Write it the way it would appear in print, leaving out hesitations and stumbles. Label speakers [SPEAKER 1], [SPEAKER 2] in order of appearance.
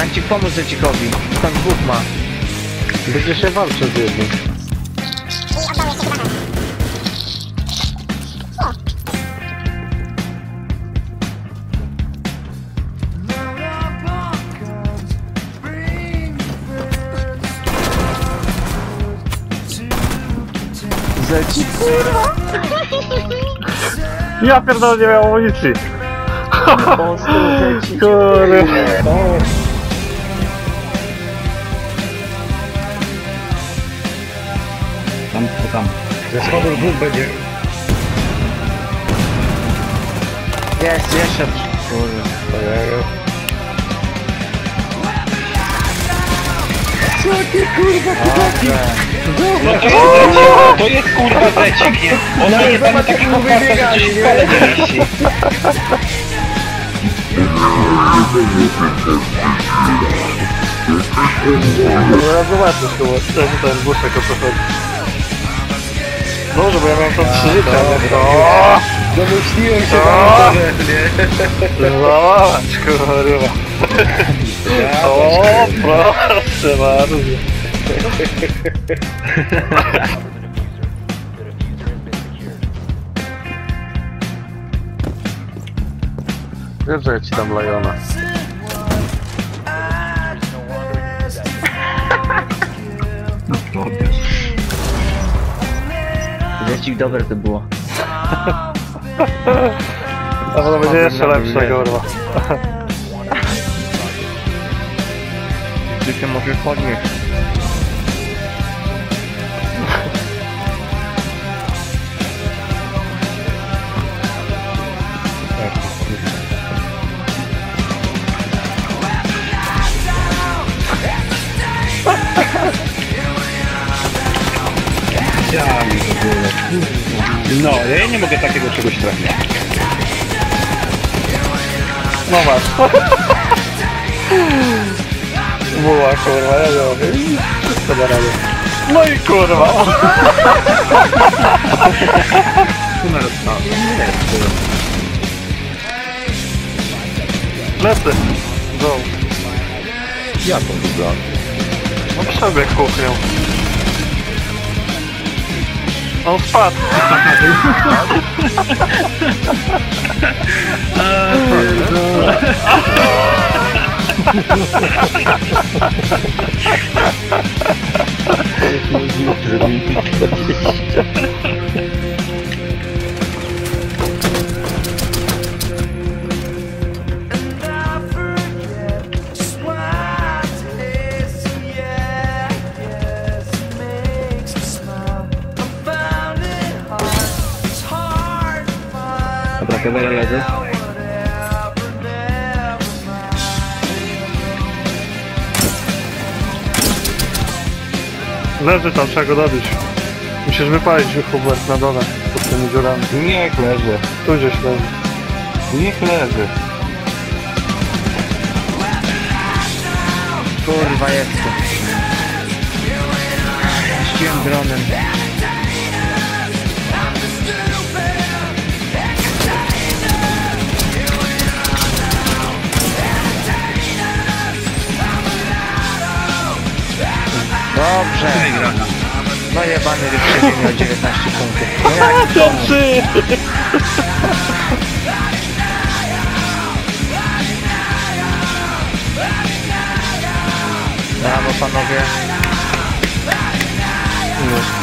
[SPEAKER 1] Jancik, pomóż Zecikowi. Tam dwóch ma.
[SPEAKER 2] Będzie się walczył z jednym.
[SPEAKER 1] Zecik, kurwa!
[SPEAKER 2] Ja pierdolę, nie miałem amunicji.
[SPEAKER 1] Ostro, Zecik.
[SPEAKER 2] Kurwa.
[SPEAKER 3] Tam. Ze schodów dwóch będzie.
[SPEAKER 1] Jest, jeszcze. Kurwa.
[SPEAKER 3] No to jest kurwa Zecik, nie? Ona nie będzie takiego farta, że się spale nie mieści.
[SPEAKER 2] No ja zobaczę chyba, ten buszek o co chodzi. Dobrze, bo ja mam tam 3 życia, nie?
[SPEAKER 3] Domyśliłem się wam, nie?
[SPEAKER 2] Zobacz, kurwa. O, proszę bardzo. Wiesz, że ja ci dam Lajona.
[SPEAKER 1] Zecik, dobre to było.
[SPEAKER 2] A to będzie jeszcze lepsze, kurwa.
[SPEAKER 1] Ty się możesz podnieść.
[SPEAKER 3] No, ja nie mogę takiego czegoś trafić.
[SPEAKER 2] No masz. Buła, kurwa, ja nie mogę. Co da radę. No i kurwa. Lecę. Go.
[SPEAKER 3] Ja to wygląda.
[SPEAKER 2] No przebieg kuchnią. On spadł.
[SPEAKER 1] Dobra, kamera leży.
[SPEAKER 2] Leży tam, trzeba go dobić. Musisz wypalić Hubert na dole, pod tymi dziurami.
[SPEAKER 3] Niech leży.
[SPEAKER 2] Tu gdzieś leży.
[SPEAKER 3] Niech leży.
[SPEAKER 1] Kurwa, jest to. Puściłem dronem. Dobrze. No jebany wyprzedzenie miał 19 punktów. No jaki bonus? Brawo panowie. Już.